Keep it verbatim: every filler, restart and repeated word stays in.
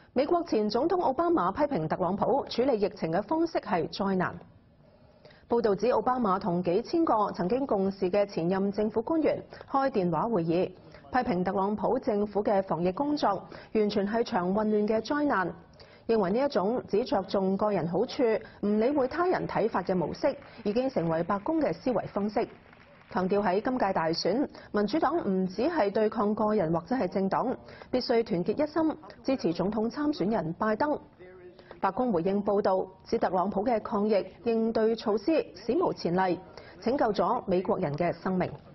美國前總統奧巴馬批評特朗普處理疫情嘅方式係災難。報導指奧巴馬同幾千個曾經共事嘅前任政府官員開電話會議，批評特朗普政府嘅防疫工作完全係場混亂嘅災難，認為呢一種只着重個人好處、唔理會他人睇法嘅模式已經成為白宮嘅思維方式。強調喺今屆大選，民主黨唔只係對抗個人或者係政黨，必須團結一心支持總統參選人拜登。白宮回應報導，指特朗普嘅抗疫應對措施史無前例，拯救咗美國人嘅生命。